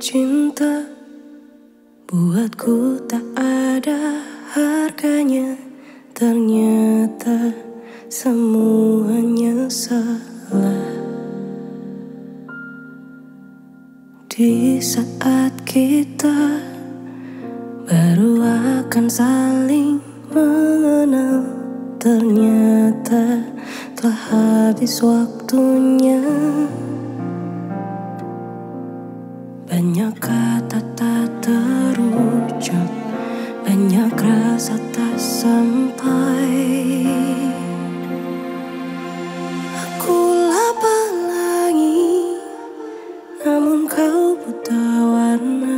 cinta buatku tak ada harganya. Ternyata semuanya salah. Di saat kita baru akan saling mengenal, ternyata telah habis waktunya. Banyak kata tak terucap, banyak rasa tak sampai. Aku lapar lagi, namun kau buta warna.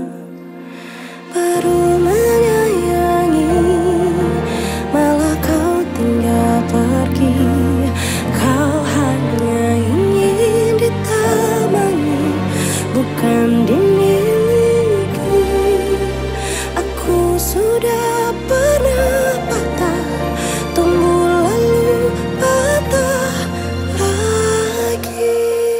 Baru menyayangi, malah kau tinggal pergi. Kau hanya ingin ditemani, bukan dimiliki. Aku sudah pernah patah, tumbuh lalu patah lagi.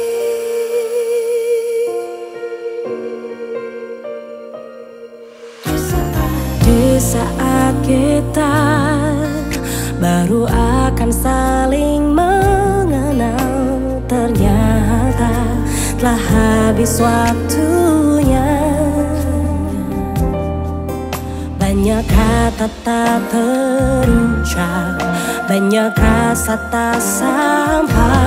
Di saat kita baru akan saling mengenal, ternyata telah habis waktunya. Banyak kata tak terucap, banyak rasa tak sampai.